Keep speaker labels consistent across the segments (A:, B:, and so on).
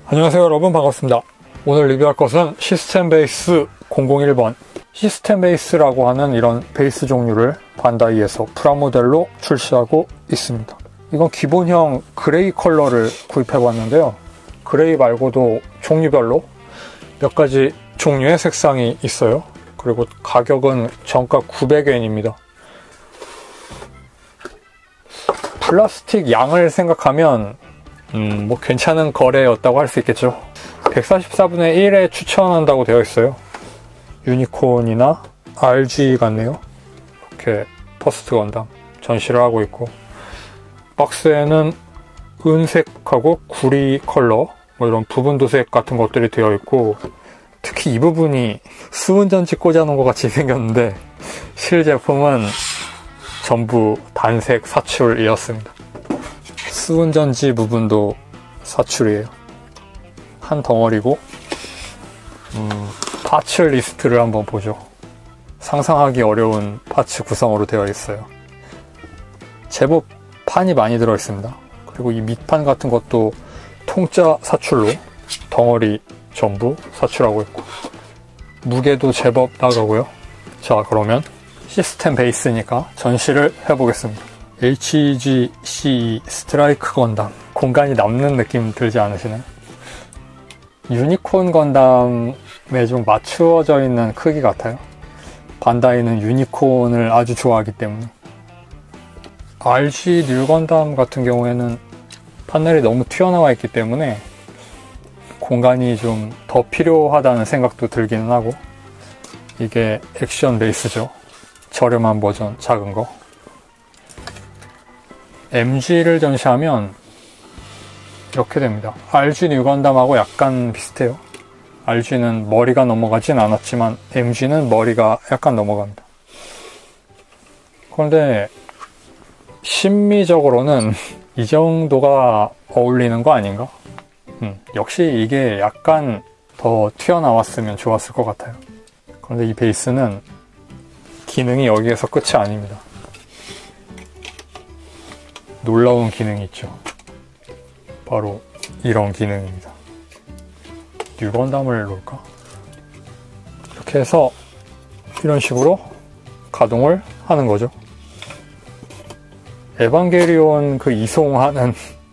A: 안녕하세요 여러분, 반갑습니다. 오늘 리뷰할 것은 시스템 베이스 001번. 시스템 베이스라고 하는 이런 베이스 종류를 반다이에서 프라모델로 출시하고 있습니다. 이건 기본형 그레이 컬러를 구입해봤는데요. 그레이 말고도 종류별로 몇 가지 종류의 색상이 있어요. 그리고 가격은 정가 900엔입니다. 플라스틱 양을 생각하면 뭐 괜찮은 거래였다고 할 수 있겠죠. 144분의 1에 추천한다고 되어 있어요. 유니콘이나 RG 같네요. 이렇게 퍼스트 건담 전시를 하고 있고, 박스에는 은색하고 구리 컬러 뭐 이런 부분 도색 같은 것들이 되어 있고, 특히 이 부분이 수은전지 꽂아놓은 것 같이 생겼는데 실제품은 전부 단색 사출이었습니다. 수은전지 부분도 사출이에요. 한 덩어리고, 파츠 리스트를 한번 보죠. 상상하기 어려운 파츠 구성으로 되어 있어요. 제법 판이 많이 들어있습니다. 그리고 이 밑판 같은 것도 통짜 사출로 덩어리 전부 사출하고 있고, 무게도 제법 나가고요. 자, 그러면 시스템 베이스니까 전시를 해보겠습니다. HGCE 스트라이크 건담. 공간이 남는 느낌 들지 않으시나요? 유니콘 건담에 좀 맞추어져 있는 크기 같아요. 반다이는 유니콘을 아주 좋아하기 때문에. RG 뉴 건담 같은 경우에는 판넬이 너무 튀어나와 있기 때문에 공간이 좀 더 필요하다는 생각도 들기는 하고, 이게 액션 베이스죠. 저렴한 버전, 작은 거. MG를 전시하면 이렇게 됩니다. RG 뉴 건담하고 약간 비슷해요. RG는 머리가 넘어가진 않았지만 MG는 머리가 약간 넘어갑니다. 그런데 심미적으로는 이 정도가 어울리는 거 아닌가? 역시 이게 약간 더 튀어나왔으면 좋았을 것 같아요. 그런데 이 베이스는 기능이 여기에서 끝이 아닙니다. 놀라운 기능이 있죠. 바로 이런 기능입니다. 뉴 건담을 놓을까? 이렇게 해서 이런 식으로 가동을 하는 거죠. 에반게리온 그 이송하는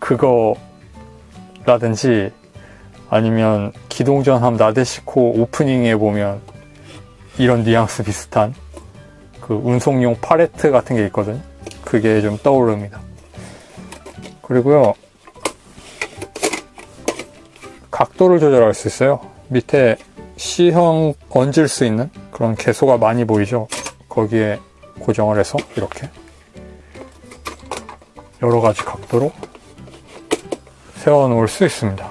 A: 그거라든지, 아니면 기동전함 나데시코 오프닝에 보면 이런 뉘앙스 비슷한 그 운송용 팔레트 같은 게 있거든요. 그게 좀 떠오릅니다. 그리고요, 각도를 조절할 수 있어요. 밑에 C형 얹을 수 있는 그런 개소가 많이 보이죠. 거기에 고정을 해서 이렇게 여러 가지 각도로 세워 놓을 수 있습니다.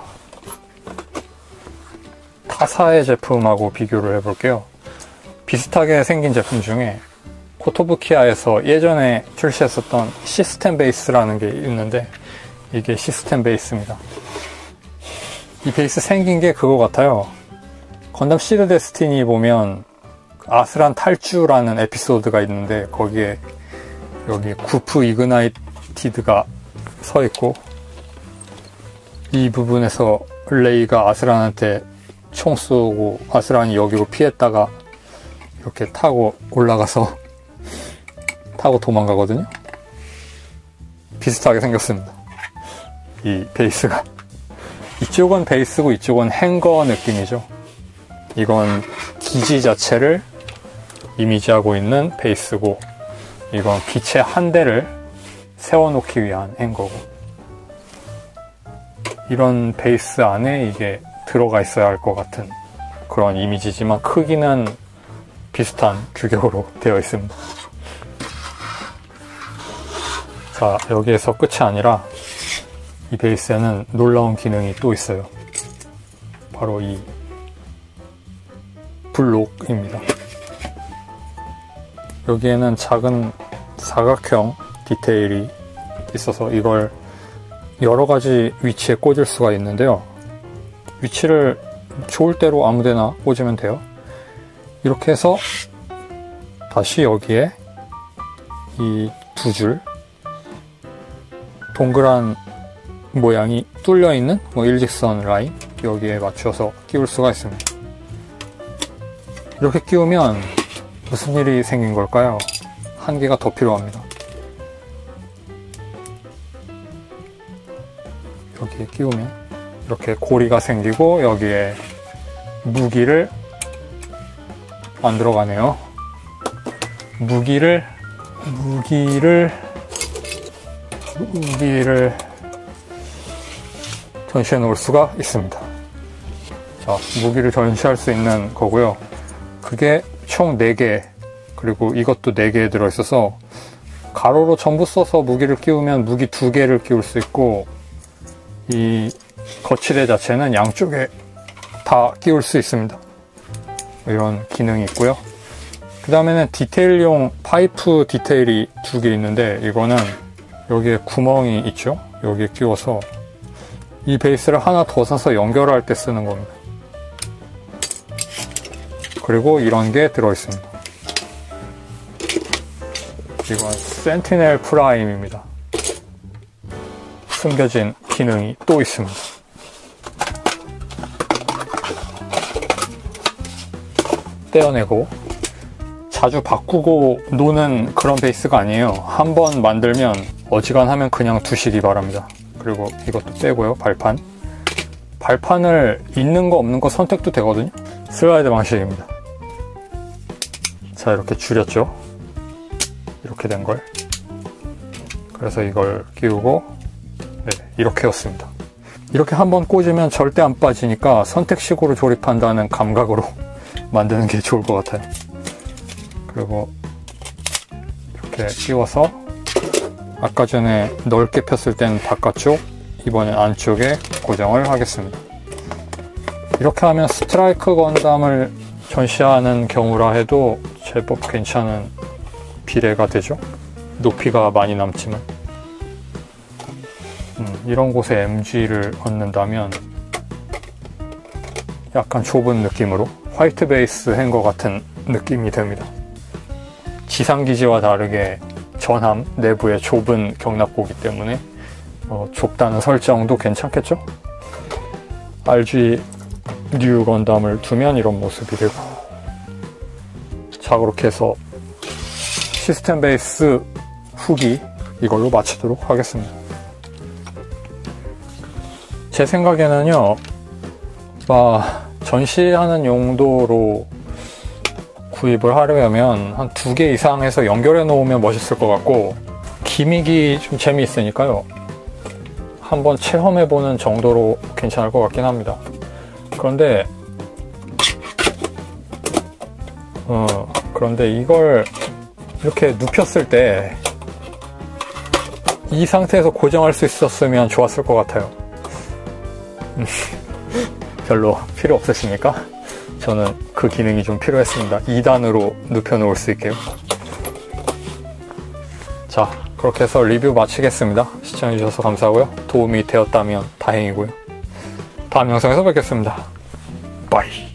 A: 타사의 제품하고 비교를 해볼게요. 비슷하게 생긴 제품 중에 코토부키아에서 예전에 출시했었던 시스템 베이스라는 게 있는데, 이게 시스템 베이스입니다. 이 베이스 생긴 게 그거 같아요. 건담 시드 데스티니 보면 아스란 탈주라는 에피소드가 있는데, 거기에 여기 구프 이그나이티드가 서 있고, 이 부분에서 레이가 아스란한테 총 쏘고 아스란이 여기로 피했다가 이렇게 타고 올라가서 타고 도망가거든요. 비슷하게 생겼습니다. 이 베이스가. 이쪽은 베이스고 이쪽은 행거 느낌이죠. 이건 기지 자체를 이미지하고 있는 베이스고, 이건 기체 한 대를 세워놓기 위한 행거고, 이런 베이스 안에 이게 들어가 있어야 할 것 같은 그런 이미지지만 크기는 비슷한 규격으로 되어 있습니다. 자, 여기에서 끝이 아니라 이 베이스에는 놀라운 기능이 또 있어요. 바로 이 블록입니다. 여기에는 작은 사각형 디테일이 있어서 이걸 여러 가지 위치에 꽂을 수가 있는데요. 위치를 좋을 대로 아무데나 꽂으면 돼요. 이렇게 해서 다시 여기에 이 두 줄 동그란 모양이 뚫려있는 일직선 라인, 여기에 맞춰서 끼울 수가 있습니다. 이렇게 끼우면 무슨 일이 생긴 걸까요? 한 개가 더 필요합니다. 여기에 끼우면 이렇게 고리가 생기고 여기에 무기를 안 들어가네요. 무기를 전시해 놓을 수가 있습니다. 자, 무기를 전시할 수 있는 거고요. 그게 총 4개, 그리고 이것도 4개 들어있어서 가로로 전부 써서 무기를 끼우면 무기 2개를 끼울 수 있고, 이 거치대 자체는 양쪽에 다 끼울 수 있습니다. 이런 기능이 있고요. 그 다음에는 디테일용 파이프 디테일이 2개 있는데, 이거는 여기에 구멍이 있죠? 여기에 끼워서 이 베이스를 하나 더 사서 연결할 때 쓰는 겁니다. 그리고 이런 게 들어있습니다. 이건 센티넬 프라임입니다. 숨겨진 기능이 또 있습니다. 떼어내고 자주 바꾸고 노는 그런 베이스가 아니에요. 한번 만들면 어지간하면 그냥 두시기 바랍니다. 그리고 이것도 떼고요. 발판을 있는 거 없는 거 선택도 되거든요. 슬라이드 방식입니다. 자, 이렇게 줄였죠. 이렇게 된 걸. 그래서 이걸 끼우고, 네, 이렇게였습니다. 이렇게 한번 꽂으면 절대 안 빠지니까 선택식으로 조립한다는 감각으로 만드는 게 좋을 것 같아요. 그리고 이렇게 끼워서 아까 전에 넓게 폈을 때는 바깥쪽, 이번엔 안쪽에 고정을 하겠습니다. 이렇게 하면 스트라이크 건담을 전시하는 경우라 해도 제법 괜찮은 비례가 되죠. 높이가 많이 남지만 이런 곳에 MG를 얹는다면 약간 좁은 느낌으로 화이트 베이스 행거 같은 느낌이 됩니다. 지상기지와 다르게 전함 내부에 좁은 경납고기 때문에 좁다는 설정도 괜찮겠죠? RG 뉴 건담을 두면 이런 모습이 되고, 자, 그렇게 해서 시스템 베이스 후기 이걸로 마치도록 하겠습니다. 제 생각에는요, 전시하는 용도로 구입을 하려면 한 2개 이상 해서 연결해 놓으면 멋있을 것 같고, 기믹이 좀 재미있으니까요, 한번 체험해보는 정도로 괜찮을 것 같긴 합니다. 그런데 이걸 이렇게 눕혔을 때 이 상태에서 고정할 수 있었으면 좋았을 것 같아요. 별로 필요 없으십니까? 저는 그 기능이 좀 필요했습니다. 2단으로 눕혀 놓을 수 있게요. 자, 그렇게 해서 리뷰 마치겠습니다. 시청해주셔서 감사하고요. 도움이 되었다면 다행이고요. 다음 영상에서 뵙겠습니다. 바이.